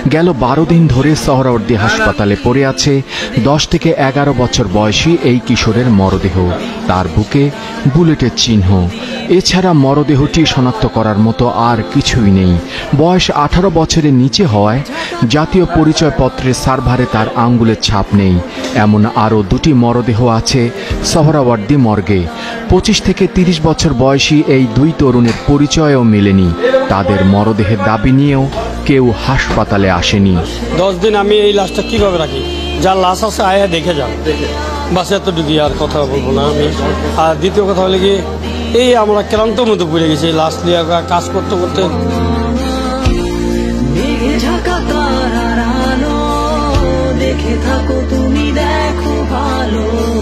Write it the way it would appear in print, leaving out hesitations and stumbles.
গেল 12 দিন ধরে সোহরাওয়ার্দী হাসপাতালে পড়ে আছে 10 থেকে 11 বছর বয়সী এই কিশোরের মরদেহ। তার বুকে বুলেটের চিহ্ন। এছাড়া মরদেহটি শনাক্ত করার মতো আর কিছুই নেই। বয়স 18 বছরের নিচে হওয়ায় জাতীয় পরিচয়পত্রের সার্ভারে তার আঙ্গুলের ছাপ নেই। এমন আরও 2টি মরদেহ আছে সোহরাওয়ার্দী মর্গে। 25 থেকে 30 বছর বয়সী এই 2 তরুণের পরিচয়ও মেলেনি। তাদের মরদেহের দাবি নিয়েও কেউ হাসপাতালে আসেনি। 10 দিন আমি এই লাশটা কিভাবে রাখি? যার লাশ আছে আয়া দেখে যান, বাস এতটুকু, আর কথা বলবো না আমি। আর দ্বিতীয় কথা হলে কি, এই আমরা ক্লান্ত মতো পড়ে গেছি লাশ নিয়ে কাজ করতে করতে। দেখে থাকো তুমি, দেখো ভালো।